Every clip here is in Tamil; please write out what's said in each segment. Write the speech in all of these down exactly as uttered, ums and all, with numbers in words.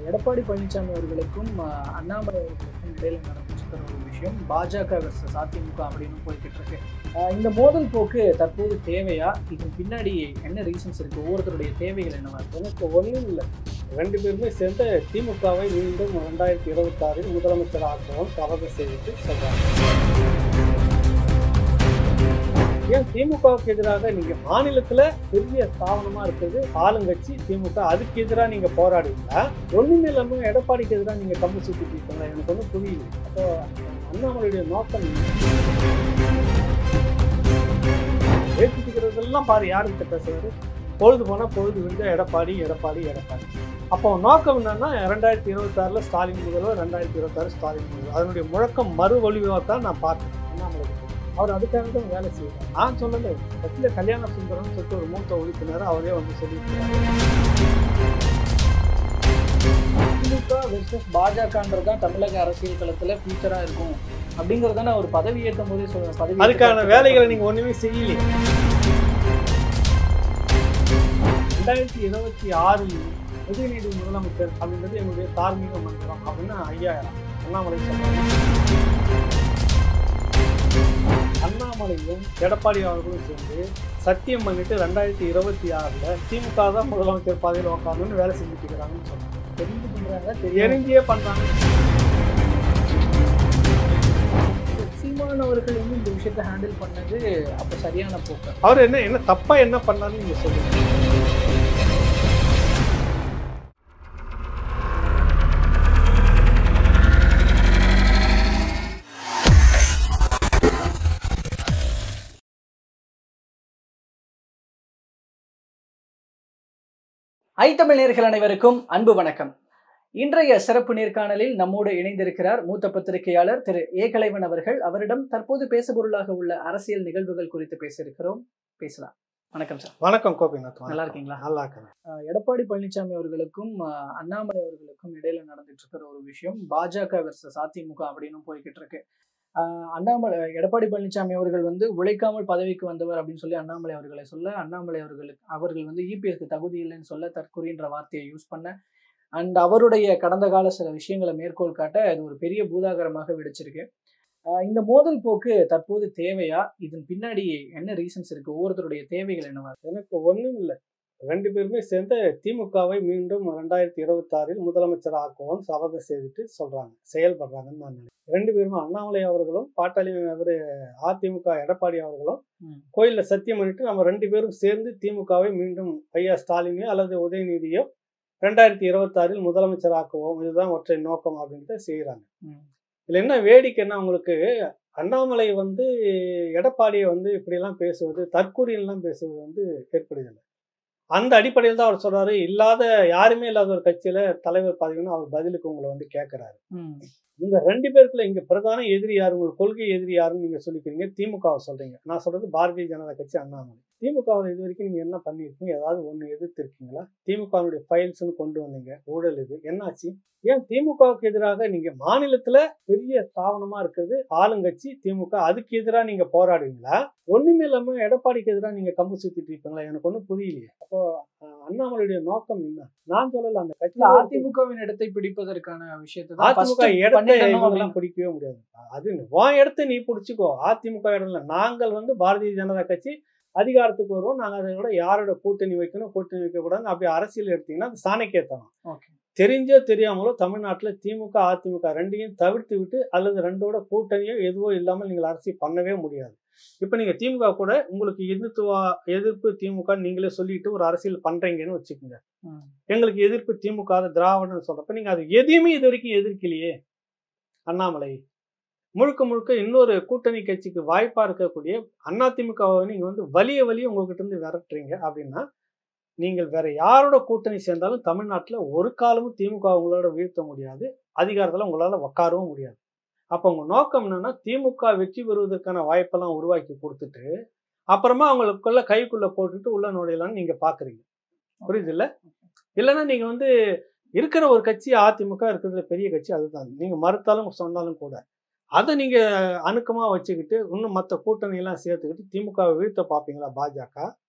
எடப்பாடி பழனிசாமி அவர்களுக்கும் அஹ், அண்ணாமலை அவர்களுக்கும் இடையில நடந்துட்டு ஒரு விஷயம் பாஜக வெர்சஸ் அதிமுக அப்படின்னு போய்கிட்டு இருக்கு. அஹ், இந்த மோதல் போக்கு தற்போது தேவையா? இதன் பின்னாடி என்ன ரீசன்ஸ் இருக்கு? ஒவ்வொருத்தருடைய தேவைகள் என்னவா இருக்கு? எனக்கு ஒன்றும் இல்லை. ரெண்டு பேருமே சேர்ந்து திமுகவை மீண்டும் ரெண்டாயிரத்தி இருபத்தி ஆறில் முதலமைச்சர் ஆக்குவோம் சபதம் செய்துட்டு சொல்றாங்க. ஏன் திமுகவுக்கு எதிராக நீங்க மாநிலத்துல பெரிய ஸ்தாபனமா இருக்குது ஆளுங்கட்சி திமுக, அதுக்கு எதிராக நீங்க போராடுவீங்களா? ஒண்ணுமே இல்லாம எடப்பாடிக்கு எதிராக நீங்க கம்பு சுத்திட்டு இருக்கீங்களா? எனக்கு ஒன்றும் புரியல. அப்போ அண்ணாமலையுடைய நோக்கம் ஏற்றுக்கிறதெல்லாம் பாரு யாருக்கிட்ட பேசுறாரு. பொழுது போனா பொழுது விழுந்த எடப்பாடி எடப்பாடி எடப்பாடி. அப்போ நோக்கம் என்னன்னா ரெண்டாயிரத்தி இருபத்தி ஆறுல ஸ்டாலின் முதல்வர், ரெண்டாயிரத்தி இருபத்தி ஆறு ஸ்டாலின் முதல்வர். அதனுடைய முழக்கம் மறு ஒளிவாகத்தான் நான் பார்த்தேன். அண்ணாமலை அவர் அதுக்காக தான் வேலை செய்வார். நான் சொன்னது கட்சியில கல்யாண சுந்தரம்னு சொல்லிட்டு ஒரு மூத்த உறுப்பினர் அவரே வந்து சொல்லியிருக்கிறார். திமுக வெர்சஸ் பாஜகன்றது தான் தமிழக அரசியல் களத்துல ஃபியூச்சரா இருக்கும் அப்படிங்கறத நான் ஒரு பதவி ஏற்கும் போதே சொல்றேன். பதவி அதுக்கான வேலைகளை நீங்க ஒண்ணுமே செய்யலையே. ரெண்டாயிரத்தி இருபத்தி ஆறில் உதயநிதி முதலமைச்சர் அப்படின்றது எங்களுடைய தார்மீக மந்திரம் அப்படின்னு ஐயா அண்ணாமலை சொல்றாங்க. அண்ணாமலையும் எடப்பாடி அவர்களும் சேர்ந்து சத்தியம் பண்ணிட்டு ரெண்டாயிரத்தி இருபத்தி ஆறுல திமுக தான் முதலமைச்சர் பதவியில் உட்காந்துன்னு வேலை செஞ்சுட்டு இருக்கிறாங்கன்னு சொன்னாங்க. தெரிஞ்சு பண்றாங்க, தெரிஞ்சே பண்றாங்க. சீமானவர்கள் வந்து இந்த விஷயத்தை ஹேண்டில் பண்ணது அப்ப சரியான போக்கு. அவர் என்ன என்ன தப்பா என்ன பண்ணாருன்னு நீங்க சொல்லுங்க. ஐ தமிழ் நேயர்கள் அனைவருக்கும் அன்பு வணக்கம். இன்றைய சிறப்பு நேர்காணலில் நம்மோடு இணைந்திருக்கிறார் மூத்த பத்திரிகையாளர் திரு ஏ கலைவன் அவர்கள். அவரிடம் தற்போது பேசுபொருளாக உள்ள அரசியல் நிகழ்வுகள் குறித்து பேச இருக்கிறோம். பேசலாம். வணக்கம் சார். வணக்கம் கோபிநாத். நல்லா இருக்கீங்களா? நல்லா இருக்கேன். எடப்பாடி பழனிசாமி அவர்களுக்கும் அஹ், அண்ணாமலை அவர்களுக்கும் இடையில நடந்துட்டு இருக்கிற ஒரு விஷயம் பாஜக வெர்சஸ் அதிமுக அப்படின்னு போய்கிட்டு இருக்கு. ஆஹ் அண்ணாமலை எடப்பாடி பழனிசாமி அவர்கள் வந்து உழைக்காமல் பதவிக்கு வந்தவர் அப்படின்னு சொல்லி அண்ணாமலை அவர்களை சொல்ல, அண்ணாமலை அவர்களுக்கு அவர்கள் வந்து இபிஎஸ்க்கு தகுதி இல்லைன்னு சொல்ல தற்கொலைன்ற வார்த்தையை யூஸ் பண்ண, அண்ட் அவருடைய கடந்த கால சில விஷயங்களை மேற்கோள் காட்ட இது ஒரு பெரிய பூதாகரமாக வெடிச்சிருக்கு. ஆஹ் இந்த மோதல் போக்கு தற்போது தேவையா? இதன் பின்னாடி என்ன ரீசன்ஸ் இருக்கு? ஒவ்வொருத்தருடைய தேவைகள் என்னவா இருக்கு? எனக்கு ஒன்றும் இல்லை. ரெண்டு பேருமே சேர்ந்து திமுகவை மீண்டும் ரெண்டாயிரத்தி இருபத்தி ஆறில் முதலமைச்சர் ஆக்குவோம் சபதம் செய்துட்டு சொல்றாங்க, செயல்படுறாங்கன்னு நான் நினைக்கிறேன். ரெண்டு பேருமே அண்ணாமலை அவர்களும் பாட்டாளி அவரு அதிமுக எடப்பாடி அவர்களும் கோயில்ல சத்தியம் பண்ணிட்டு நம்ம ரெண்டு பேரும் சேர்ந்து திமுகவை மீண்டும் ஐயா ஸ்டாலினையோ அல்லது உதயநிதியோ ரெண்டாயிரத்தி இருபத்தி ஆறில் முதலமைச்சர் ஆக்குவோம், இதுதான் ஒற்றை நோக்கம் அப்படின்ட்டு செய்யறாங்க. இதுல என்ன வேடிக்கை என்ன உங்களுக்கு, அண்ணாமலை வந்து எடப்பாடியை வந்து இப்படியெல்லாம் பேசுவது, தற்கூரியெல்லாம் பேசுவது வந்து ஏற்படுதில்லை. அந்த அடிப்படையில் தான் அவர் சொல்றாரு, இல்லாத யாருமே இல்லாத ஒரு கட்சியில தலைவர் பதவின்னு அவர் பதிலுக்கு உங்களை வந்து கேட்கிறாரு. இந்த ரெண்டு பேருக்குள்ள இங்க பிரதான எதிரி யாரு, உங்களுக்கு கொள்கை எதிரி யாருன்னு நீங்க சொல்லிக்கிறீங்க, திமுகவை சொல்றீங்க. நான் சொல்றது பாரதிய ஜனதா கட்சி, அண்ணாமலை. திமுகவில் இது வரைக்கும் நீங்க என்ன பண்ணிருக்கீங்க? ஏதாவது ஒண்ணு எதிர்த்து இருக்கீங்களா? திமுகவுடைய ஃபைல்ஸ்ன்னு கொண்டு வந்தீங்க, ஊழல் இது என்னாச்சு? ஏன் திமுகவுக்கு எதிராக நீங்க மாநிலத்துல பெரிய ஸ்தாபனமா இருக்குது ஆளுங்கட்சி திமுக, அதுக்கு எதிராக நீங்க போராடுவீங்களா? ஒண்ணுமே இல்லாம எடப்பாடிக்கு எதிராக நீங்க கம்பு சுத்திட்டு இருப்பீங்களா? எனக்கு ஒன்றும் புரியலையே. அப்போ அண்ணாமலையுடைய நோக்கம் என்ன? நான் சொல்லல. அந்த கட்சி அதிமுகவின் இடத்தை பிடிப்பதற்கான விஷயத்தை அதிமுக இடத்தை இவங்கெல்லாம் பிடிக்கவே முடியாது. அது உன் இடத்த நீ பிடிச்சிக்கோ. அதிமுக இடம் இல்லை. நாங்கள் வந்து பாரதிய ஜனதா கட்சி அதிகாரத்துக்கு வருவோம், நாங்கள் அதை விட யாரோட கூட்டணி வைக்கணும் கூட்டணி வைக்க கூடாது அப்படி அரசியல் எடுத்தீங்கன்னா அது சாணக்கியத்தனம். தெரிஞ்சோ தெரியாமலோ தமிழ்நாட்டில் திமுக அதிமுக ரெண்டையும் தவிர்த்து விட்டு அல்லது ரெண்டோட கூட்டணியோ எதுவோ இல்லாமல் நீங்கள் அரசியல் பண்ணவே முடியாது. இப்போ நீங்க திமுக கூட உங்களுக்கு எதிர்த்துவா எதிர்ப்பு திமுக நீங்களே சொல்லிட்டு ஒரு அரசியல் பண்றீங்கன்னு வச்சுக்கோங்க. எங்களுக்கு எதிர்ப்பு திமுக திராவிடன்னு சொல்றப்ப நீங்க அது எதையுமே இது வரைக்கும் எதிர்க்கலையே. அண்ணாமலை முழுக்க முழுக்க இன்னொரு கூட்டணி கட்சிக்கு வாய்ப்பா இருக்கக்கூடிய அதிமுகவை நீங்க வந்து வலிய வலிய உங்ககிட்ட இருந்து விரட்டுறீங்க அப்படின்னா, நீங்கள் வேற யாரோட கூட்டணி சேர்ந்தாலும் தமிழ்நாட்டில் ஒரு காலமும் திமுக உங்களோட வீழ்த்த முடியாது, அதிகாரத்தில் உங்களால உட்காரவும் முடியாது. அப்போ உங்க நோக்கம் என்னன்னா, திமுக வெற்றி பெறுவதற்கான வாய்ப்பெல்லாம் உருவாக்கி கொடுத்துட்டு அப்புறமா அவங்களுக்குள்ள கைக்குள்ள போட்டுட்டு உள்ள நுழையலான்னு நீங்க பாக்குறீங்க. புரியுது இல்ல? இல்லைன்னா நீங்க வந்து இருக்கிற ஒரு கட்சி அதிமுக இருக்கிறதுல பெரிய கட்சி அதுதான், நீங்க மறுத்தாலும் சொன்னாலும் கூட அதை நீங்க அணுக்கமா வச்சுக்கிட்டு இன்னும் மற்ற கூட்டணி எல்லாம் சேர்த்துக்கிட்டு திமுகவை வீழ்த்த பார்ப்பீங்களா? பாஜக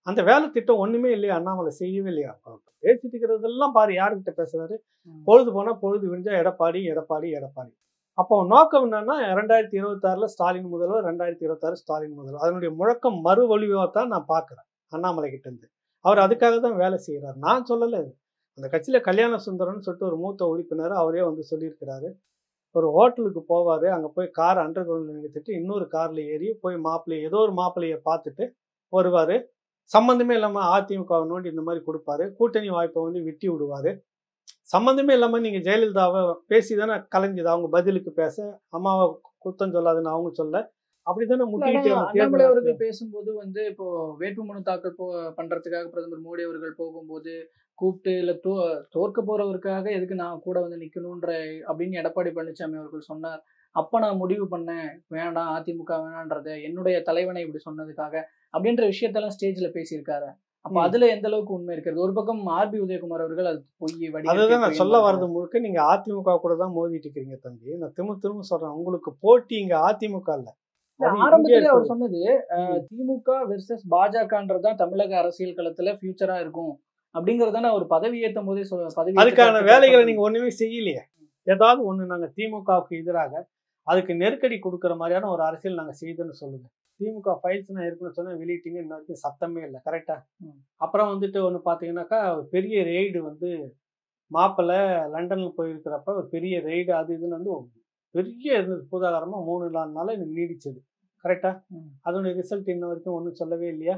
அந்த வேலை திட்டம் ஒண்ணுமே இல்லையா? அண்ணாமலை செய்யவே இல்லையா? பேசிட்டு இருக்கிறதெல்லாம் பாரு யாருக்கிட்ட பேசுறாரு? பொழுது போனா பொழுது விடிஞ்சா எடப்பாடி எடப்பாடி எடப்பாடி. அப்போ நோக்கம் என்னன்னா ரெண்டாயிரத்தி இருபத்தி ஆறுல ஸ்டாலின் முதல்வர், ரெண்டாயிரத்தி இருபத்தி ஆறு ஸ்டாலின் முதல்வர். அதனுடைய முழக்கம் மறுவொலிவா தான் நான் பாக்குறேன் அண்ணாமலை கிட்ட இருந்து. அவர் அதுக்காக தான் வேலை செய்யறாரு. நான் சொல்லல. அந்த கட்சியில கல்யாண சுந்தரம்னு சொல்லிட்டு ஒரு மூத்த உறுப்பினர் அவரே வந்து சொல்லியிருக்கிறாரு. ஒரு ஹோட்டலுக்கு போவாரு, அங்க போய் கார் அண்டர் கிரவுண்ட்ல நிறுத்திட்டு இன்னொரு கார்ல ஏறி போய் மாப்பிள்ளை ஏதோ ஒரு மாப்பிள்ளைய பார்த்துட்டு வருவாரு. சம்பந்தமே இல்லாம அதிமுக நோண்டி இந்த மாதிரி கொடுப்பாரு. கூட்டணி வாய்ப்பை வந்து வெட்டி விடுவாரு. சம்பந்தமே இல்லாம நீங்க ஜெயலலிதாவை பேசிதானே கலைஞ்சது. அவங்க பதிலுக்கு பேச அம்மாவை குத்தம் சொல்லாதுன்னு அவங்க சொல்ல அப்படித்தானே முட்டிட்டு அண்ணாமலை அவர்கள் பேசும்போது வந்து இப்போ வேட்புமனு தாக்கல் போ பண்றதுக்காக பிரதமர் மோடி அவர்கள் போகும்போது கூப்பிட்டு இல்ல தோ தோற்க போறவருக்காக எதுக்கு நான் கூட வந்து நிக்கணும்ன்ற அப்படின்னு எடப்பாடி பழனிசாமி அவர்கள் சொன்னார். அப்ப நான் முடிவு பண்ணேன் வேண்டாம் அதிமுக வேணான்றத என்னுடைய தலைவனை இப்படி சொன்னதுக்காக அப்படின்ற விஷயத்தெல்லாம் ஸ்டேஜ்ல பேசியிருக்காரு. அப்ப அதுல எந்த அளவுக்கு உண்மை இருக்கிறது? ஒரு பக்கம் ஆர் பி உதயகுமார் அவர்கள் அது பொய் வடி அதுதான் நான் சொல்ல வர்றது முழுக்க நீங்க அதிமுக கூட தான் மோதிட்டு இருக்கீங்க தம்பி. நான் திரும்ப திரும்ப சொல்றேன், உங்களுக்கு போட்டி இங்க அதிமுக இல்ல. ஆரம்பத்திலே அவர் சொன்னது திமுக வெர்சஸ் பாஜகன்றதுதான் தமிழக அரசியல் களத்துல ஃபியூச்சரா இருக்கும் அப்படிங்கறதான அவர் பதவி ஏற்றும் போதே பதவி அதுக்கான வேலைகளை நீங்க ஒண்ணுமே செய்யலையே. ஏதாவது ஒண்ணு நாங்க திமுகவுக்கு எதிராக அதுக்கு நெருக்கடி கொடுக்குற மாதிரியான ஒரு அரசியல் நாங்க செய்தோன்னு சொல்லுங்க. திமுக ஃபைல்ஸ் நான் இருக்குன்னு சொன்னா வெளியிட்டீங்க, இன்ன வரைக்கும் சத்தமே இல்லை. கரெக்டா? அப்புறம் வந்துட்டு ஒண்ணு பாத்தீங்கன்னாக்கா பெரிய ரெய்டு வந்து மாப்பிள்ளை லண்டன்ல போயிருக்கிறப்ப ஒரு பெரிய ரெய்டு அது இதுன்னு வந்து பெரிய இருந்தது. பூதாகரமா மூணு நாலு நாள் நீடிச்சது. கரெக்டா? அதோட ரிசல்ட் இன்ன வரைக்கும் ஒன்றும் சொல்லவே இல்லையா?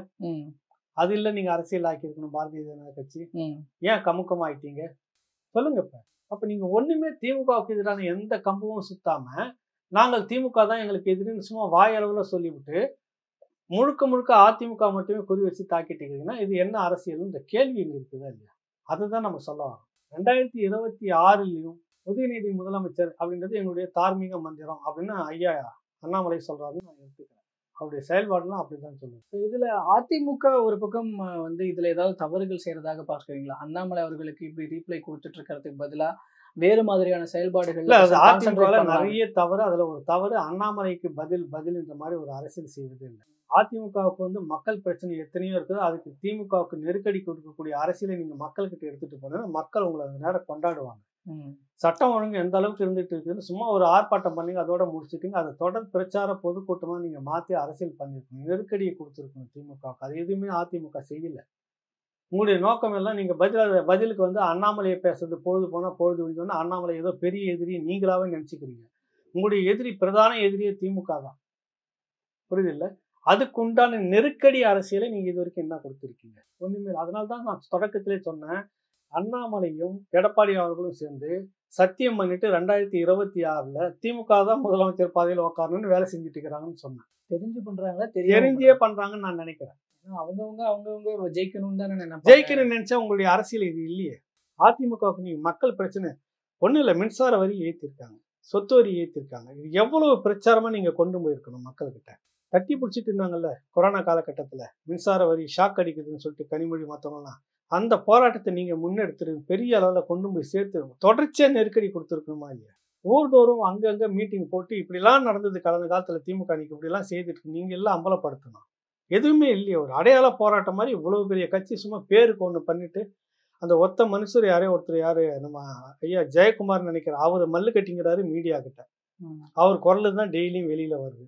அது இல்லை நீங்க அரசியல் ஆக்கியிருக்கணும் பாரதிய ஜனதா கட்சி. ஏன் கமுக்கம் ஆயிட்டீங்க சொல்லுங்க. இப்ப அப்ப நீங்க ஒண்ணுமே திமுகவுக்கு எதிரான எந்த கம்பமும் சுத்தாம நாங்கள் திமுக தான் எங்களுக்கு எதிரின்னு சும்மா வாயளவுல சொல்லிவிட்டு முழுக்க முழுக்க அதிமுக மட்டுமே குறி வச்சு தாக்கிட்டீங்கன்னா இது என்ன அரசியல்? இந்த கேள்வி இங்க இருக்குதா இல்லையா? அதுதான் நம்ம சொல்ல வரோம். ரெண்டாயிரத்தி இருபத்தி ஆறுலயும் உதயநிதி முதலமைச்சர் அப்படின்றது எங்களுடைய தார்மீக மந்திரம் அப்படின்னு ஐயா அண்ணாமலை சொல்றாருன்னு நான் எடுத்துக்கிறேன். அவருடைய செயல்பாடுலாம் அப்படிதான் சொல்லுவேன். இதுல அதிமுக ஒரு பக்கம் வந்து இதுல ஏதாவது தவறுகள் செய்யறதாக பார்க்கிறீங்களா? அண்ணாமலை அவர்களுக்கு இப்படி ரீப்ளை கொடுத்துட்டு இருக்கிறதுக்கு பதிலா வேறு மாதிரியான செயல்பாடுகள் அதிமுக நிறைய தவறு. அதுல ஒரு தவறு அண்ணாமலைக்கு பதில் பதில் இந்த மாதிரி ஒரு அரசியல் செய்வது இல்லை. அதிமுகவுக்கு வந்து மக்கள் பிரச்சனை எத்தனையோ இருக்குது. அதுக்கு திமுகவுக்கு நெருக்கடி கொடுக்கக்கூடிய அரசியலை நீங்க மக்கள்கிட்ட எடுத்துட்டு போனா மக்கள் உங்களை அந்த நேரம் கொண்டாடுவாங்க. சட்டம் ஒழுங்கு எந்த அளவுக்கு இருந்துட்டு இருக்குன்னு சும்மா ஒரு ஆர்ப்பாட்டம் பண்ணி அதோட முடிச்சுட்டீங்க. அதை தொடர் பிரச்சார பொதுக்கூட்டமா நீங்க மாத்தி அரசியல் பண்ணிருக்கணும். நெருக்கடியை கொடுத்துருக்கணும் திமுகவுக்கு. அது எதுவுமே அதிமுக செய்யல. உங்களுடைய நோக்கம் எல்லாம் நீங்க பதில் பதிலுக்கு வந்து அண்ணாமலையை பேசுறது பொழுது போனா பொழுது விழுந்தோன்னா அண்ணாமலை ஏதோ பெரிய எதிரி நீங்களாவே நினைச்சுக்கிறீங்க. உங்களுடைய எதிரி பிரதான எதிரியே திமுக தான். புரியுது இல்ல? அதுக்கு உண்டான நெருக்கடி அரசியலை நீங்க இது வரைக்கும் என்ன கொடுத்துருக்கீங்க? ஒண்ணுமே. அதனால்தான் நான் தொடக்கத்திலே சொன்னேன், அண்ணாமலையும் எடப்பாடி அவர்களும் சேர்ந்து சத்தியம் பண்ணிட்டு ரெண்டாயிரத்தி இருபத்தி ஆறுல திமுக தான் முதலமைச்சர் பதவியில் உட்காரணும்னு வேலை செஞ்சுட்டு இருக்கிறாங்கன்னு சொன்னேன். தெரிஞ்சு பண்றாங்களா? தெரிஞ்சே பண்றாங்கன்னு நான் நினைக்கிறேன். அவங்கவுங்க அவங்கவுங்க ஜெயிக்கணும்னு தானே நினைப்பாங்க. ஜெயிக்கணும்னு நினைச்சா உங்களுடைய அரசியல் இது இல்லையே. அதிமுகவுக்கு நீங்க மக்கள் பிரச்சனை ஒண்ணு இல்லை, மின்சார வரி ஏற்றிருக்காங்க, சொத்து வரி ஏற்றிருக்காங்க. இது எவ்வளவு பிரச்சாரமா நீங்க கொண்டு போயிருக்கணும் மக்கள்கிட்ட. தட்டி பிடிச்சிட்டு இருந்தாங்கல்ல கொரோனா காலகட்டத்துல மின்சார வரி ஷாக் அடிக்குதுன்னு சொல்லிட்டு கனிமொழி மற்றவங்கலாம் அந்த போராட்டத்தை நீங்க முன்னெடுத்துரு பெரிய அளவுல கொண்டு போய் சேர்த்து தொடர்ச்சியா நெருக்கடி கொடுத்துருக்கணுமா இல்லையா? ஊர்தோறும் அங்கங்க மீட்டிங் போட்டு இப்படிலாம் நடந்தது கடந்த காலத்துல திமுக நீங்க இப்படிலாம் செய்துட்டு நீங்க எல்லாம் அம்பலப்படுத்தணும். எதுவுமே இல்லையே. ஒரு அடையாள போராட்டம் மாதிரி இவ்வளவு பெரிய கட்சி சும்மா பேருக்கு ஒண்ணு பண்ணிட்டு அந்த ஒத்த மனுஷர் யாரே ஒருத்தர் யாரு நம்ம ஐயா ஜெயக்குமார் நினைக்கிற அவரு மல்லு கட்டிங்கிறாரு மீடியா கிட்ட. அவர் குரலு தான் டெய்லியும் வெளியில வருது.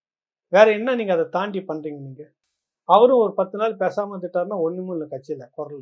வேற என்ன நீங்க அதை தாண்டி பண்றீங்க? நீங்க அவரும் ஒரு பத்து நாள் பேசாம வந்துட்டாருன்னா ஒண்ணுமும் இல்லை கட்சியில குரல்.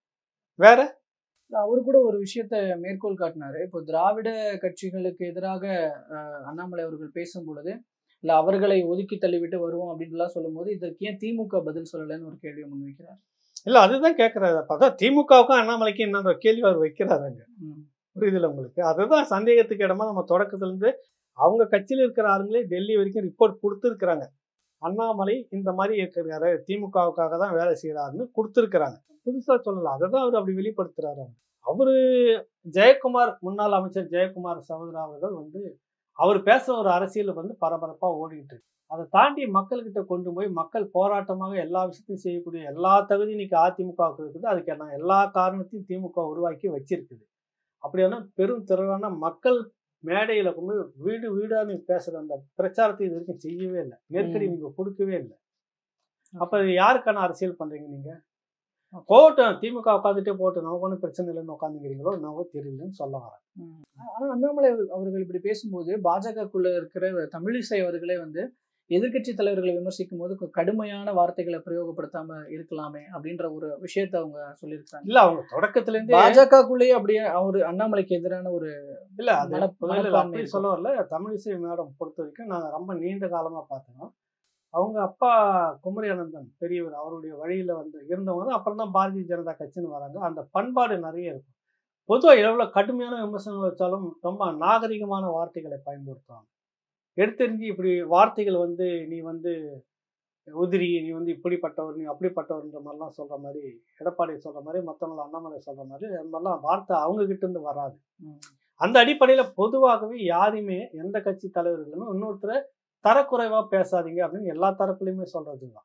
வேற அவரு கூட ஒரு விஷயத்த மேற்கோள் காட்டினாரு. இப்போ திராவிட கட்சிகளுக்கு எதிராக அண்ணாமலை அவர்கள் பேசும் பொழுது இல்ல அவர்களை ஒதுக்கி தள்ளிவிட்டு வருவோம் அப்படின்லாம் சொல்லும் போது இதற்கு ஏன் திமுக பதில் சொல்லலன்னு ஒரு கேள்வியை முன்வைக்கிறார். இல்ல அதுதான் கேட்கறாரு. அப்பதான் திமுகவுக்கும் அண்ணாமலைக்கும் என்ன கேள்வி அவர் வைக்கிறாருங்க. புரியுதுல உங்களுக்கு? அதுதான் சந்தேகத்துக்கு இடமா நம்ம தொடக்கத்துல இருந்து அவங்க கட்சியில இருக்கிற ஆளுங்களே டெல்லி வரைக்கும் ரிப்போர்ட் கொடுத்துருக்குறாங்க. அண்ணாமலை இந்த மாதிரி இருக்கிறாரு, திமுகவுக்காக தான் வேலை செய்யறாருன்னு கொடுத்துருக்குறாங்க. புதுசா சொல்லல, அதை தான் அவர் அப்படி வெளிப்படுத்துறாரு. அவரு ஜெயக்குமார் முன்னாள் அமைச்சர் ஜெயக்குமார் சகோதரா அவர்கள் வந்து அவர் பேசுற ஒரு அரசியல் வந்து பரபரப்பா ஓடிட்டு இருக்கு. அதை தாண்டி மக்கள்கிட்ட கொண்டு போய் மக்கள் போராட்டமாக எல்லா விஷயத்தையும் செய்யக்கூடிய எல்லா தகுதியும் இன்னைக்கு அதிமுகவுக்கு இருக்குது. அதுக்கு நான் எல்லா காரணத்தையும் திமுக உருவாக்கி வச்சிருக்குது. அப்படியான பெரும் திரளான மக்கள் மேடையில கொண்டு வீடு வீடா நீ பேசுற அந்த பிரச்சாரத்தை இது வரைக்கும் செய்யவே இல்லை. நெருக்கடி நீங்க கொடுக்கவே இல்லை. அப்ப யாருக்கான அரசியல் பண்றீங்க நீங்க? போகட்டும், திமுக உட்காந்துட்டே போகட்டும், நமக்கு ஒன்றும் பிரச்சனை இல்லைன்னு உட்காந்துக்கிறீங்களோ என்னவோ தெரியலன்னு சொல்ல வரேன். ஆனா அண்ணாமலை அவர்கள் இப்படி பேசும்போது பாஜகக்குள்ள இருக்கிற தமிழிசை அவர்களே வந்து எதிர்க்கட்சி தலைவர்களை விமர்சிக்கும் போது கடுமையான வார்த்தைகளை பிரயோகப்படுத்தாம இருக்கலாமே அப்படின்ற ஒரு விஷயத்த அவங்க சொல்லியிருக்காங்க. இல்ல, அவங்க தொடக்கத்துல இருந்தே பாஜகக்குள்ளேயே அப்படியே அவரு அண்ணாமலைக்கு எதிரான ஒரு இல்ல அது அப்படி சொல்ல வரல. தமிழிசை மேடம் பொறுத்த வரைக்கும் நாங்க ரொம்ப நீண்ட காலமா பார்த்தோம். அவங்க அப்பா குமரி அனந்தன் பெரியவர், அவருடைய வழியில வந்து இருந்தவங்க அப்புறம் தான் பாரதிய ஜனதா கட்சின்னு வராங்க. அந்த பண்பாடு நிறைய இருக்கும். பொதுவாக எவ்வளவு கடுமையான விமர்சனங்கள் வச்சாலும் ரொம்ப நாகரிகமான வார்த்தைகளை பயன்படுத்துவாங்க. எடுத்தெறிஞ்சு இப்படி வார்த்தைகள் வந்து நீ வந்து உதிரி, நீ வந்து இப்படிப்பட்டவர், நீ அப்படிப்பட்டவர்ன்ற மாதிரிலாம் சொல்ற மாதிரி, எடப்பாடி சொல்ற மாதிரி, மற்றவங்களை அண்ணாமலை சொல்ற மாதிரி அந்த மாதிரிலாம் வார்த்தை அவங்க கிட்ட இருந்து வராது. அந்த அடிப்படையில பொதுவாகவே யாருமே எந்த கட்சி தலைவர்களுமே இன்னொருத்தரை தரக்குறைவா பேசாதீங்க அப்படின்னு எல்லா தரப்புலையுமே சொல்றதுதான்.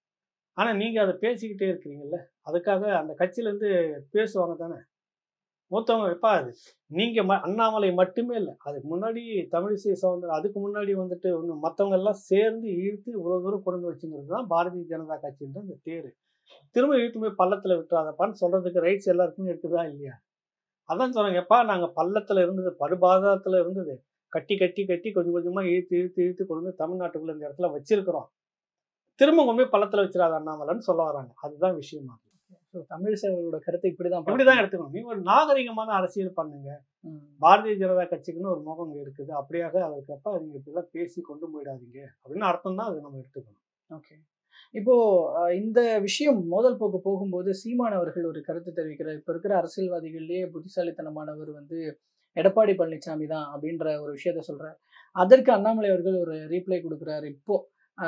ஆனா நீங்க அதை பேசிக்கிட்டே இருக்கிறீங்கல்ல, அதுக்காக அந்த கட்சியில இருந்து பேசுவாங்க தானே மூத்தவங்க. எப்பா அது நீங்க அண்ணாமலை மட்டுமே இல்லை, அதுக்கு முன்னாடி தமிழிசை சவுந்தரராஜன், அதுக்கு முன்னாடி வந்துட்டு ஒன்று மற்றவங்க எல்லாம் சேர்ந்து இழுத்து இவ்வளவு தூரம் கொண்டு வச்சுங்கிறது தான் பாரதிய ஜனதா கட்சின்ற இந்த தேர். திரும்ப இழுத்து போய் பள்ளத்துல விட்டுறாதப்பான்னு சொல்றதுக்கு ரைட்ஸ் எல்லாருக்குமே இருக்குதா இல்லையா? அதான் சொல்றாங்க, எப்பா நாங்க பள்ளத்துல இருந்தது, படுபாதத்துல இருந்தது, கட்டி கட்டி கட்டி கொஞ்சம் கொஞ்சமா இழுத்து இழுத்து இழுத்து கொண்டு வந்து தமிழ்நாட்டுக்குள்ள இந்த இடத்துல வச்சிருக்கிறோம், திரும்ப கொண்டு போய் பள்ளத்துல வச்சிடாத அண்ணாமலைன்னு சொல்ல வராங்க. அதுதான் விஷயமா. தமிழிசை அவர்களோட கருத்தை இப்படிதான் இப்படிதான் எடுத்துக்கணும். நீங்க ஒரு நாகரிகமான அரசியல் பண்ணுங்க. பாரதிய ஜனதா கட்சிக்குன்னு ஒரு முகம் இருக்குது, அப்படியாக அதுக்கப்ப நீங்க இப்படிலாம் பேசி கொண்டு போயிடாதீங்க அப்படின்னு அர்த்தம் தான் அது நம்ம எடுத்துக்கணும். ஓகே, இப்போ இந்த விஷயம் மோதல் போக்கு போகும்போது சீமான் அவர்கள் ஒரு கருத்து தெரிவிக்கிறார். இப்ப இருக்கிற அரசியல்வாதிகள்லயே புத்திசாலித்தனமானவர் வந்து எடப்பாடி பழனிசாமி தான் அப்படின்ற ஒரு விஷயத்த சொல்றாரு. அதற்கு அண்ணாமலை அவர்கள் ஒரு ரீப்ளை கொடுக்குறாரு. இப்போ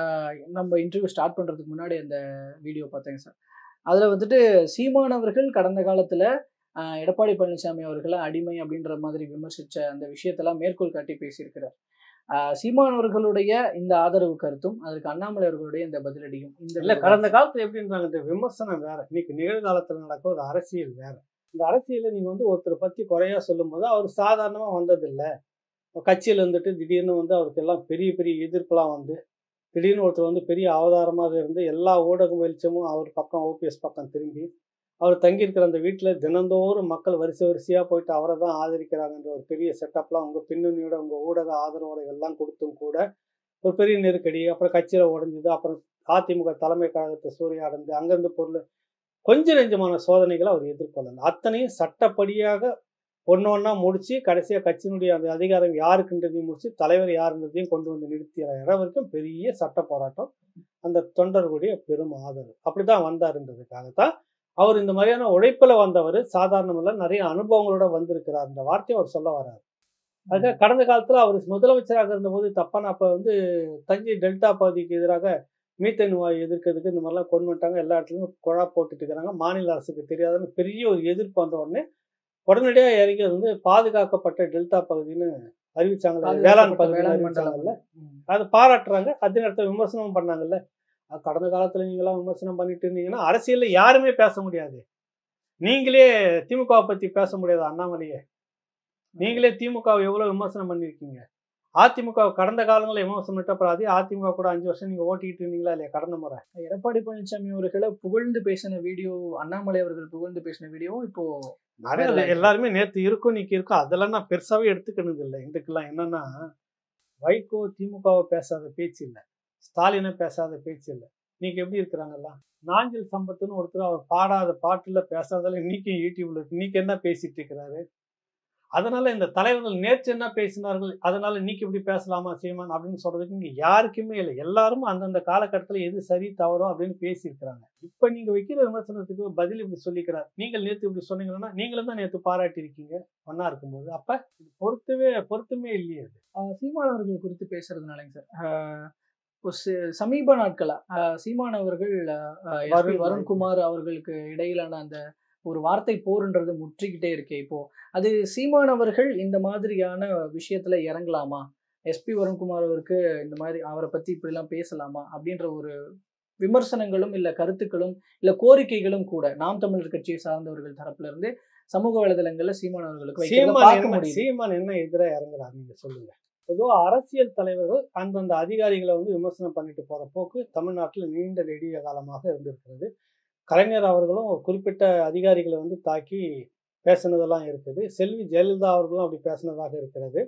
நம்ம இன்டர்வியூ ஸ்டார்ட் பண்றதுக்கு முன்னாடி அந்த வீடியோ பார்த்தேங்க சார். அதுல வந்துட்டு சீமான் அவர்கள் கடந்த காலத்துல எடப்பாடி பழனிசாமி அவர்களை அடிமை அப்படின்ற மாதிரி விமர்சிச்ச அந்த விஷயத்தெல்லாம் மேற்கோள் காட்டி பேசியிருக்கிறார். சீமான் அவர்களுடைய இந்த ஆதரவு கருத்தும் அதற்கு அண்ணாமலை அவர்களுடைய இந்த பதிலடியும் இந்த இல்ல, கடந்த காலத்துல எப்படின்றாங்க, இந்த விமர்சனம் வேற, இன்னைக்கு நிகழ்காலத்துல நடக்கும் ஒரு அரசியல் வேற. இந்த அரசியல நீங்க வந்து ஒருத்தரை பத்தி குறையா சொல்லும் போது அவர் சாதாரணமா வந்ததில்லை. கட்சியில இருந்துட்டு திடீர்னு வந்து அவருக்கு எல்லாம் பெரிய பெரிய எதிர்ப்புலாம் வந்து திடீர்னு ஒருத்தர் வந்து பெரிய அவதாரமாக இருந்து எல்லா ஊடக வெளிச்சமும் அவர் பக்கம் ஓபிஎஸ் பக்கம் திரும்பி அவர் தங்கியிருக்கிற அந்த வீட்டில் தினந்தோறும் மக்கள் வரிசை வரிசையாக போயிட்டு அவரை தான் ஆதரிக்கிறாங்கன்ற ஒரு பெரிய செட்டப்லாம் உங்கள் பின்னணியோட உங்கள் ஊடக ஆதரவோட எல்லாம் கொடுத்தும் கூட ஒரு பெரிய நெருக்கடி, அப்புறம் கட்சியில் உடஞ்சிது, அப்புறம் அதிமுக தலைமை கழகத்தை சூறையாடந்து அங்கேருந்து பொருள் கொஞ்சம் நெஞ்சமான சோதனைகளை அவர் எதிர்கொள்ளல. அத்தனையும் சட்டப்படியாக ஒன்று ஒன்றா முடிச்சு கடைசியாக கட்சியினுடைய அந்த அதிகாரம் யாருக்குன்றதையும் முடிச்சு தலைவர் யாருன்றதையும் கொண்டு வந்து நிறுத்திற இடம் வரைக்கும் பெரிய சட்ட போராட்டம், அந்த தொண்டர்களுடைய பெரும் ஆதரவு, அப்படிதான் வந்தாருன்றதுக்காகத்தான் அவர் இந்த மாதிரியான உழைப்புல வந்தவர். சாதாரணமில்ல, நிறைய அனுபவங்களோட வந்திருக்கிறார். இந்த வார்த்தையை அவர் சொல்ல வர்றாரு. அதுக்காக கடந்த காலத்துல அவர் முதலமைச்சராக இருந்தபோது தப்பான அப்ப வந்து தஞ்சை டெல்டா பகுதிக்கு எதிராக மீத்தேன் வாயு எதிர்க்கிறதுக்கு இந்த மாதிரிலாம் கொண்டு வந்துட்டாங்க, எல்லா இடத்துலையும் குழா போட்டுட்டு இருக்கிறாங்க, மாநில அரசுக்கு தெரியாதுன்னு பெரிய ஒரு எதிர்ப்பு வந்த உடனே உடனடியாக இறங்கி வந்து பாதுகாக்கப்பட்ட டெல்டா பகுதின்னு அறிவிச்சாங்கல்ல, வேளாண் பகுதி அறிவிச்சாங்கல்ல, அது பாராட்டுறாங்க. அதே நேரத்தில் விமர்சனம் பண்ணாங்கல்ல. கடந்த காலத்துல நீங்களாம் விமர்சனம் பண்ணிட்டு இருந்தீங்கன்னா அரசியல்ல யாருமே பேச முடியாது. நீங்களே திமுகவை பத்தி பேச முடியாது. அண்ணாமலையே நீங்களே திமுகவை எவ்வளவு விமர்சனம் பண்ணிருக்கீங்க. அதிமுக கடந்த காலங்களில் விமர்சனம் பண்ணிட்டு அப்புறம் அதே அதிமுக கூட அஞ்சு வருஷம் நீங்க ஓட்டிக்கிட்டு இருந்தீங்களா இல்லையா கடந்த முறை? எடப்பாடி பழனிசாமி அவர்களை புகழ்ந்து பேசின வீடியோ, அண்ணாமலை அவர்கள் புகழ்ந்து பேசின வீடியோவும் இப்போ நிறைய எல்லாருமே நேற்று இருக்கும் நீக்கி இருக்கும், அதெல்லாம் நான் பெருசாவே எடுத்துக்கணுது இல்லை. இதுக்கெல்லாம் என்னன்னா, வைகோ திமுகவை பேசாத பேச்சு இல்லை, ஸ்டாலினை பேசாத பேச்சு இல்லை. இன்னைக்கு எப்படி இருக்கிறாங்கல்ல, நாஞ்சில் சம்பத்துன்னு ஒருத்தர் அவர் பாடாத பாட்டுல பேசாதால இன்னைக்கு யூடியூப்ல இருக்கு, இன்னைக்கு என்ன பேசிட்டு இருக்கிறாரு. அதனால இந்த தலைவர்கள் நேற்று என்ன பேசினார்கள், அதனால இன்னைக்கு இப்படி பேசலாமா சீமான் அப்படின்னு சொல்றதுக்கு இங்க யாருக்குமே இல்லை. எல்லாரும் அந்தந்த காலகட்டத்தில் எது சரி தவறோ அப்படின்னு பேசியிருக்கிறாங்க. இப்ப நீங்க வைக்கிற விமர்சனத்துக்கு பதில் இப்படி சொல்லிக்கிறார். நீங்கள் நேற்று இப்படி சொன்னீங்கன்னா நீங்களும் தான் நேற்று பாராட்டி இருக்கீங்க ஒன்னா இருக்கும்போது, அப்ப இது பொருத்தவே பொருத்தமே இல்லையே. அது சீமான் அவர்கள் குறித்து பேசுறதுனாலங்க சார், சமீப நாட்களா சீமான் அவர்கள் வருண்குமார் அவர்களுக்கு இடையிலான அந்த ஒரு வார்த்தை போர்ன்றது முற்றிக்கிட்டே இருக்கே. இப்போ அது சீமான் அவர்கள் இந்த மாதிரியான விஷயத்துல இறங்கலாமா, எஸ்பி வருண்குமார் அவருக்கு இந்த மாதிரி அவரை பத்தி இப்படி எல்லாம் பேசலாமா அப்படின்ற ஒரு விமர்சனங்களும் இல்ல கருத்துக்களும் இல்ல கோரிக்கைகளும் கூட நாம் தமிழர் கட்சியை சார்ந்தவர்கள் தரப்புல இருந்து சமூக வலைதளங்கள்ல சீமான் அவர்களுக்கு சீமான் என்ன எதிராக இறங்குறாரு நீங்க சொல்லுங்க. பொதுவா அரசியல் தலைவர்கள் அந்தந்த அதிகாரிகளை வந்து விமர்சனம் பண்ணிட்டு போற போக்கு தமிழ்நாட்டில் நீண்ட நெடிய காலமாக இருந்திருக்கிறது. கலைஞர் அவர்களும் குறிப்பிட்ட அதிகாரிகளை வந்து தாக்கி பேசினதெல்லாம் இருக்குது. செல்வி ஜெயலலிதா அவர்களும் அப்படி பேசினதாக இருக்கிறது.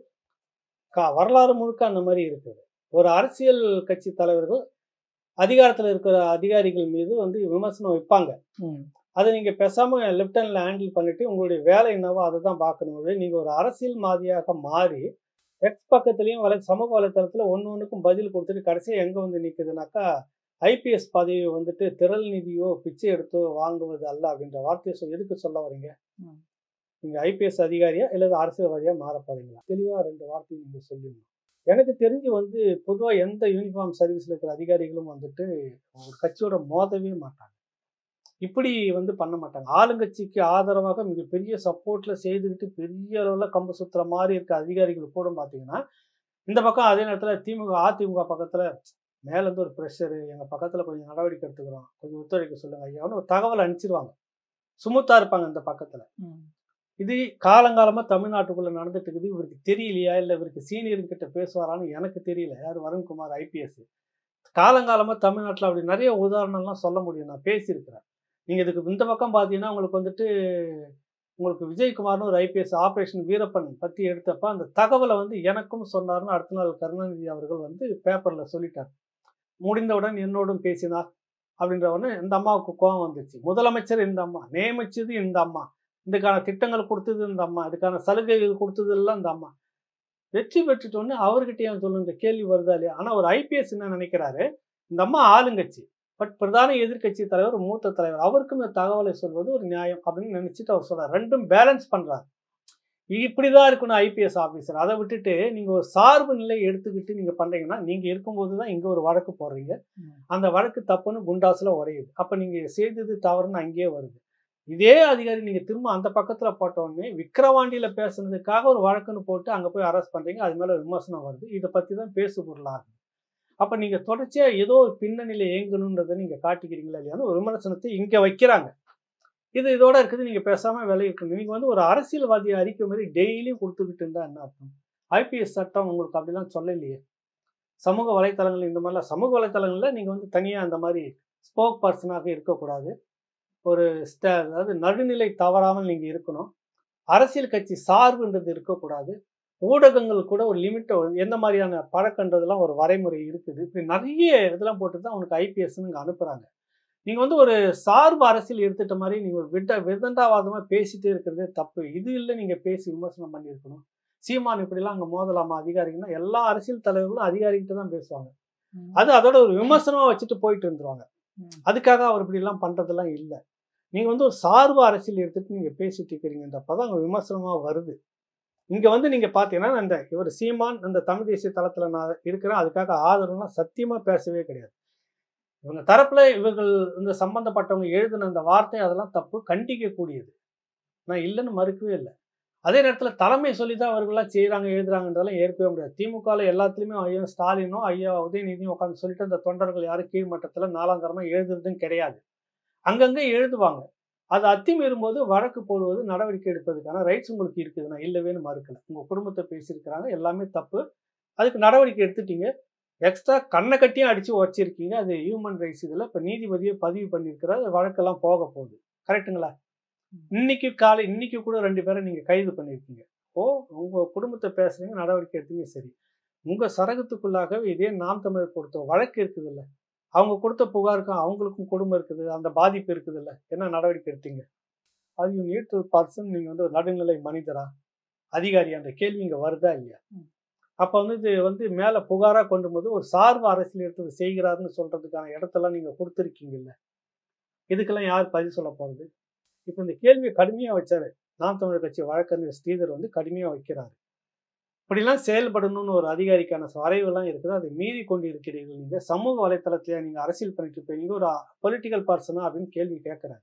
கா வரலாறு முழுக்க அந்த மாதிரி இருக்குது. ஒரு அரசியல் கட்சி தலைவர்கள் அதிகாரத்துல இருக்கிற அதிகாரிகள் மீது வந்து விமர்சனம் வைப்பாங்க. ம். அதை நீங்க பேசாம லெஃப்ட் ஹேண்ட்ல ஹேண்டில் பண்ணிட்டு உங்களுடைய வேலை என்னவோ அதை தான் பார்க்கணும். நீங்க ஒரு அரசியல்வாதியாக மாறி எக்ஸ் பக்கத்துலயும் வலை சமூக வலைத்தளத்துல ஒன்னு ஒண்ணுக்கும் பதில் கொடுத்துட்டு கடைசியா எங்க வந்து நிக்குதுனாக்கா ஐபிஎஸ் பதவி வந்துட்டு திரள் நிதியோ பிச்சை எடுத்தோ வாங்குவது அல்ல அப்படின்ற வார்த்தையை சொல் எதுக்கு சொல்ல வரீங்க? ம். நீங்க ஐபிஎஸ் அதிகாரியா இல்ல அரசியல்வாதியா மாற போறீங்களா? தெளிவா ரெண்டு வார்த்தையும் நீங்க சொல்லுங்க. எனக்கு தெரிஞ்சு வந்து பொதுவா எந்த யூனிஃபார்ம் சர்வீஸ்ல இருக்கிற அதிகாரிகளும் வந்துட்டு ஒரு கட்சியோட மோதவே மாட்டாங்க. இப்படி வந்து பண்ண மாட்டாங்க. ஆளுங்கட்சிக்கு ஆதரவாக மிகப்பெரிய சப்போர்ட்ல செய்துக்கிட்டு பெரிய அளவுல கம்பு சுத்துற மாதிரி இருக்க அதிகாரிகள் கூட பாத்தீங்கன்னா இந்த பக்கம் அதே நேரத்துல திமுக அதிமுக பக்கத்துல மேல இருந்து ஒரு ப்ரெஷரு எங்க பக்கத்துல கொஞ்சம் நடவடிக்கை எடுத்துக்கிறோம், கொஞ்சம் ஒத்துழைக்க சொல்லுங்க ஐயான்னு ஒரு தகவல் அனுப்பிச்சிருவாங்க. சுமுத்தா இருப்பாங்க இந்த பக்கத்துல. ம். இது காலங்காலமா தமிழ்நாட்டுக்குள்ள நடந்துட்டு இருக்குது. இவருக்கு தெரியலையா இல்ல இவருக்கு சீனியர் கிட்ட பேசுவாரான்னு எனக்கு தெரியல. யார் வருண்குமார் ஐபிஎஸ் காலங்காலமா தமிழ்நாட்டுல அப்படி நிறைய உதாரணம்லாம் சொல்ல முடியும். நான் பேசியிருக்கிறேன். நீங்க இதுக்கு இந்த பக்கம் பாத்தீங்கன்னா உங்களுக்கு வந்துட்டு உங்களுக்கு விஜயகுமார்னு ஒரு ஐபிஎஸ் ஆபரேஷன் வீரப்பன் பத்தி எடுத்தப்ப அந்த தகவலை வந்து எனக்கும் சொன்னார்னு அடுத்த நாள் கருணாநிதி அவர்கள் வந்து பேப்பர்ல சொல்லிட்டார். முடிந்தவுடன் என்னோடும் பேசினார் அப்படின்ற உடனே இந்த அம்மாவுக்கு கோபம் வந்துச்சு. முதலமைச்சர் இந்த அம்மா, நியமிச்சது இந்த அம்மா, இதுக்கான திட்டங்கள் கொடுத்தது இந்த அம்மா, இதுக்கான சலுகைகள் கொடுத்தது எல்லாம் இந்த அம்மா. வெற்றி பெற்றுட்டோன்னு அவர்கிட்டயே சொல்லுங்க கேள்வி வருதா இல்லையா? ஆனா ஒரு ஐபிஎஸ் என்ன நினைக்கிறாரு, இந்த அம்மா ஆளுங்கட்சி பட் பிரதான எதிர்கட்சி தலைவர் மூத்த தலைவர் அவருக்கும் இந்த தகவலை சொல்வது ஒரு நியாயம் அப்படின்னு நினைச்சிட்டு அவர் சொல்றாரு. ரெண்டும் பேலன்ஸ் பண்றாரு. இப்படிதான் இருக்கணும் ஐபிஎஸ் ஆபீசர். அதை விட்டுட்டு நீங்க ஒரு சார்பு நிலை எடுத்துக்கிட்டு நீங்க பண்றீங்கன்னா நீங்க இருக்கும்போது தான் இங்க ஒரு வழக்கு போடுறீங்க. அந்த வழக்கு தப்புன்னு குண்டாசுல உடையுது. அப்ப நீங்க செய்தது தவறுன்னு அங்கேயே வருது. இதே அதிகாரி நீங்க திரும்ப அந்த பக்கத்துல போட்ட உடனே விக்கிரவாண்டியில பேசுனதுக்காக ஒரு வழக்குன்னு போட்டு அங்க போய் அரெஸ்ட் பண்றீங்க. அது மேல விமர்சனம் வருது. இதை பத்தி தான் பேசு பொருளாகும். அப்ப நீங்க தொடர்ச்சியா ஏதோ ஒரு பின்னணியில இயங்கணுன்றதை நீங்க காட்டிக்கிறீங்களா இல்லையான்னு ஒரு விமர்சனத்தை இங்க வைக்கிறாங்க. இது இதோட இருக்குது. நீங்க பேசாம விலகிக்கணும். நீங்க வந்து ஒரு அரசியல்வாதியை அறிக்கை மாதிரி டெய்லியும் கொடுத்துக்கிட்டு இருந்தா என்ன அர்த்தம்? ஐபிஎஸ் சட்டம் உங்களுக்கு அப்படிலாம் சொல்லலையே. சமூக வலைத்தளங்கள் இந்த மாதிரிலாம் சமூக வலைத்தளங்கள்ல நீங்க வந்து தனியா அந்த மாதிரி ஸ்போக் பர்சனாக இருக்கக்கூடாது. ஒரு அதாவது நடுநிலை தவறாமல் நீங்க இருக்கணும். அரசியல் கட்சி சார்புன்றது இருக்கக்கூடாது. ஊடகங்கள் கூட ஒரு லிமிட்டை எந்த மாதிரியான பழக்கன்றதெல்லாம் ஒரு வரைமுறை இருக்குது. இப்படி நிறைய இதெல்லாம் போட்டு தான் உனக்கு ஐபிஎஸ்ன்னு இங்கே அனுப்புறாங்க. நீங்க வந்து ஒரு சார்பு அரசியல் எடுத்துட்ட மாதிரி நீங்க விட்ட விதண்டாவாதமா பேசிட்டே இருக்கிறதே தப்பு. இது இல்லை நீங்க பேசி விமர்சனம் பண்ணியிருக்கணும். சீமான் இப்படிலாம் அங்கே மோதலாமா அதிகாரிங்கன்னா எல்லா அரசியல் தலைவர்களும் அதிகாரிகிட்ட தான் பேசுவாங்க. அது அதோட ஒரு விமர்சனமா வச்சுட்டு போயிட்டு இருந்துருவாங்க. அதுக்காக அவர் இப்படி எல்லாம் பண்றதெல்லாம் இல்லை. நீங்க வந்து ஒரு சார்பு அரசியல் எடுத்துட்டு நீங்க பேசிட்டு இருக்கிறீங்கன்றப்பதான் அங்க விமர்சனமா வருது. இங்க வந்து நீங்க பாத்தீங்கன்னா அந்த இவர் சீமான் அந்த தமிழ் தேசிய தளத்துல நான் இருக்கிறேன் அதுக்காக ஆதரவுலாம் சத்தியமா பேசவே கிடையாது. இவங்க தரப்புல இவர்கள் இந்த சம்பந்தப்பட்டவங்க எழுதின அந்த வார்த்தை அதெல்லாம் தப்பு, கண்டிக்க கூடியது. நான் இல்லைன்னு மறுக்கவே இல்லை. அதே நேரத்துல தலைமை சொல்லிதான் அவர்கள்லாம் செய்யறாங்க எழுதுறாங்கன்றதெல்லாம் ஏற்கவே முடியாது. திமுகல எல்லாத்துலயுமே ஐயா ஸ்டாலினோ ஐயா உதயநிதியும் உட்காந்து சொல்லிட்டு அந்த தொண்டர்கள் யாரும் கீழ்மட்டத்துல நாலாந்தரமா எழுதுறதும் கிடையாது. அங்கங்க எழுதுவாங்க. அது அத்துமீறும் போது வழக்கு போடுவது நடவடிக்கை எடுப்பதுக்கான ரைட்ஸ் உங்களுக்கு இருக்குது. நான் இல்லவேன்னு மறுக்கல. உங்க குடும்பத்தை பேசியிருக்கிறாங்க எல்லாமே தப்பு. அதுக்கு நடவடிக்கை எடுத்துட்டீங்க. எக்ஸ்ட்ரா கண்ணை கட்டியும் அடிச்சு வச்சிருக்கீங்க. அது ஹியூமன் ரைட்ஸ் இதில் இப்போ நீதிபதியை பதிவு பண்ணியிருக்கிறார். வழக்கெல்லாம் போக போகுது. கரெக்டுங்களா? இன்னைக்கு காலை இன்னைக்கு கூட ரெண்டு பேரை நீங்க கைது பண்ணியிருக்கீங்க. ஓ உங்க குடும்பத்தை பேசுறீங்க நடவடிக்கை எடுத்தீங்க சரி. உங்க சரகத்துக்குள்ளாகவே இதே நாம் தமிழர் கொடுத்த வழக்கு இருக்குது இல்லை, அவங்க கொடுத்த புகாருக்கும் அவங்களுக்கும் குடும்பம் இருக்குது, அந்த பாதிப்பு இருக்குது இல்லை, என்ன நடவடிக்கை எடுத்தீங்க? அது யூ நீட் டு பர்சன். நீங்க வந்து ஒரு நடுநிலை மனிதரா அதிகாரி அந்த கேள்வி இங்க வருதா இல்லையா? அப்ப வந்து இது வந்து மேல புகாரா கொண்டு போது ஒரு சார்பு அரசியல் எடுத்து செய்கிறாருன்னு சொல்றதுக்கான இடத்தெல்லாம் நீங்க கொடுத்துருக்கீங்கல்ல. இதுக்கெல்லாம் யார் பதில் சொல்ல போறது? இப்ப இந்த கேள்வியை கடுமையா வச்சாரு நாம் தமிழர் கட்சி வழக்கறிஞர் ஸ்ரீதர் வந்து கடுமையா வைக்கிறாரு. இப்படிலாம் செயல்படணும்னு ஒரு அதிகாரிக்கான வரைவுலாம் இருக்குது. அதை மீறி கொண்டு இருக்கிறீர்கள். நீங்க சமூக வலைத்தளத்துல நீங்க அரசியல் பண்ணிட்டு இருப்பீங்க ஒரு பொலிட்டிக்கல் பர்சனா அப்படின்னு கேள்வி கேட்கிறாரு.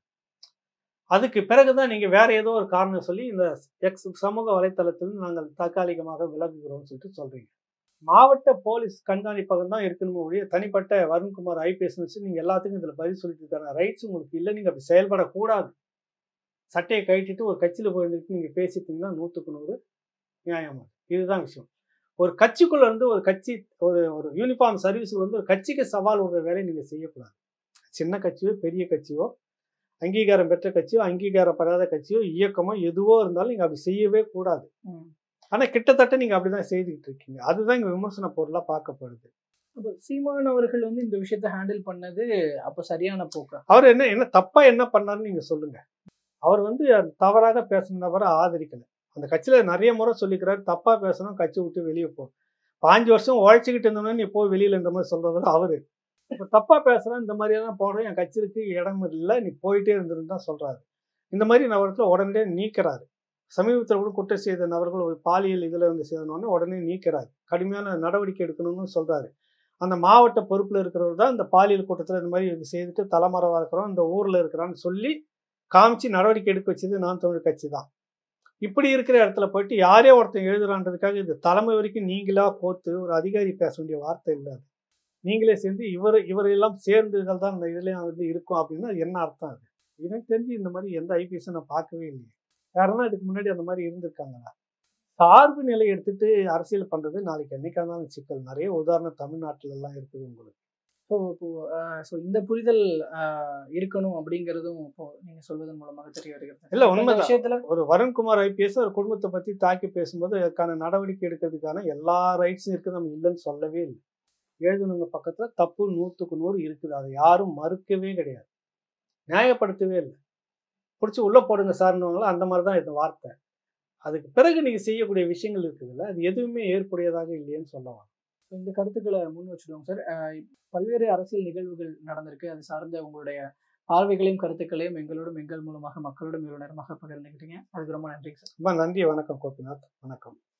அதுக்கு பிறகுதான் நீங்க வேற ஏதோ ஒரு காரணம் சொல்லி இந்த எக்ஸ் சமூக வலைத்தளத்தில் நாங்கள் தற்காலிகமாக விலகுகிறோம்னு சொல்லிட்டு சொல்றீங்க. மாவட்ட போலீஸ் கண்காணிப்பகம் தான் இருக்கணும் ஒழிய தனிப்பட்ட வருண்குமார் ஐபிஎஸ் வச்சு நீங்க எல்லாத்துக்கும் இதுல பதில் சொல்லிட்டு இருக்காங்க. ரைட்ஸ் உங்களுக்கு இல்லை. நீங்க அப்படி செயல்படக்கூடாது. சட்டையை கழட்டிட்டு ஒரு கட்சியில போயிருந்துட்டு நீங்க பேசிட்டீங்கன்னா நூற்றுக்கு நூறு நியாயமா. இதுதான் விஷயம். ஒரு கட்சிக்குள்ள இருந்து ஒரு கட்சி ஒரு ஒரு யூனிஃபார்ம் சர்வீஸ்ல வந்து ஒரு கட்சிக்கு சவால் விடுற வேலையை நீங்க செய்யக்கூடாது. சின்ன கட்சியோ பெரிய கட்சியோ அங்கீகாரம் பெற்ற கட்சியோ அங்கீகாரம் பெறாத கட்சியோ இயக்கமோ எதுவோ இருந்தாலும் நீங்க அப்படி செய்யவே கூடாது. ஆனா கிட்டத்தட்ட நீங்க அப்படிதான் செய்துக்கிட்டு இருக்கீங்க. அதுதான் இங்க விமர்சன பொருளா பார்க்கப்படுது. அப்ப சீமான் அவர்கள் வந்து இந்த விஷயத்தை ஹேண்டில் பண்ணது அப்ப சரியான போக்கா? அவர் என்ன என்ன தப்பா என்ன பண்ணாருன்னு நீங்க சொல்லுங்க. அவர் வந்து தவறாக பேசின நபரை ஆதரிக்கல. அந்த கட்சியில நிறைய முறை சொல்லிக்கிறாரு, தப்பா பேசணும் கட்சி விட்டு வெளியே போ. பாஞ்சு வருஷம் உழைச்சிக்கிட்டு இருந்தோம்னா நீ போய் வெளியில இந்த மாதிரி சொல்றதுல அவரு இப்போ தப்பா பேசுறேன், இந்த மாதிரியெல்லாம் போடுறேன், என் கட்சிக்கு இடம் இல்லை, நீ போயிட்டே இருந்துருன்னு தான் சொல்றாரு. இந்த மாதிரி நபரத்தில் உடனே நீக்கிறாரு. சமீபத்தில் கூட குற்றம் செய்த நபர்கள் ஒரு பாலியல் இதில் வந்து சேர்ந்தோடனே உடனே நீக்கிறாரு. கடுமையான நடவடிக்கை எடுக்கணும்னு சொல்றாரு. அந்த மாவட்ட பொறுப்பில் இருக்கிறவர் தான் இந்த பாலியல் கூட்டத்தில் இந்த மாதிரி இது செய்துட்டு தலைமறைவாக இருக்கிறோம், இந்த ஊரில் இருக்கிறான்னு சொல்லி காமிச்சு நடவடிக்கை எடுக்க வச்சது நாம் தமிழர் கட்சி தான். இப்படி இருக்கிற இடத்துல போயிட்டு யாரே ஒருத்தன் எழுதுறான்றதுக்காக இது தலைமை வரைக்கும் நீங்களா போத்து ஒரு அதிகாரி பேச வேண்டிய வார்த்தை இல்லை. நீங்களே சேர்ந்து இவர் இவரெல்லாம் சேர்ந்துகள் தான் இந்த இதுலேயும் வந்து இருக்கும் அப்படின்னா என்ன அர்த்தம்? அது எனக்கு தெரிஞ்சு இந்த மாதிரி எந்த ஐபிஎஸும் நான் பார்க்கவே இல்லையே. காரணம் இதுக்கு முன்னாடி அந்த மாதிரி இருந்திருக்காங்களா? சார்பு நிலை எடுத்துட்டு அரசியல் பண்றது நாளைக்கு என்னைக்கான சிக்கல். நிறைய உதாரணம் தமிழ்நாட்டில எல்லாம் இருக்குது உங்களுக்கு. ஸோ இப்போ ஸோ இந்த புரிதல் இருக்கணும் அப்படிங்கிறதும் இப்போ நீங்க சொல்வதன் மூலமாக தெரிய வருகிறது. இல்ல உண்மை விஷயத்துல ஒரு வருண்குமார் ஐபிஎஸ் ஒரு குடும்பத்தை பத்தி தாக்கி பேசும்போது அதுக்கான நடவடிக்கை எடுக்கிறதுக்கான எல்லா ரைட்ஸும் இருக்குது, நம்ம இல்லைன்னு சொல்லவே இல்லை. எழுதுனவங்க பக்கத்துல தப்பு நூற்றுக்கு நூறு இருக்குது, அதை யாரும் மறுக்கவே கிடையாது, நியாயப்படுத்தவே இல்லை. பிடிச்சி உள்ள போடுங்க சார்ந்தவங்களும் அந்த மாதிரி தான் இந்த வார்த்தை. அதுக்கு பிறகு நீங்க செய்யக்கூடிய விஷயங்கள் இருக்குதுல்ல, அது எதுவுமே ஏற்புடையதாக இல்லையேன்னு சொல்லலாம். இந்த கருத்துக்களை முன் வச்சுடுவோம் சார். பல்வேறு அரசியல் நிகழ்வுகள் நடந்திருக்கு, அது சார்ந்த உங்களுடைய பார்வைகளையும் கருத்துக்களையும் எங்களோடும் எங்கள் மூலமாக மக்களோடும் இவ்வளவு நேரமாக பகிர்ந்துக்கிட்டீங்க. அதுக்கு ரொம்ப நன்றி சார். ரொம்ப நன்றி. வணக்கம் கோபிநாத். வணக்கம்.